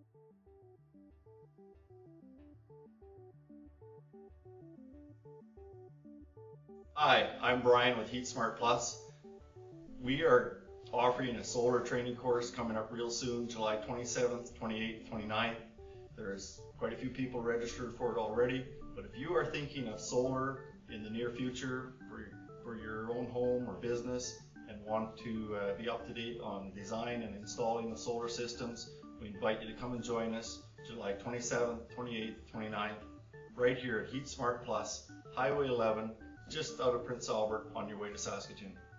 Hi, I'm Brian with Heat Smart Plus. We are offering a solar training course coming up real soon, July 27th, 28th, 29th. There's quite a few people registered for it already, but if you are thinking of solar in the near future for your own home or business and want to be up to date on design and installing the solar systems, we invite you to come and join us July 27th, 28th, 29th, right here at Heat Smart Plus, Highway 11, just out of Prince Albert on your way to Saskatoon.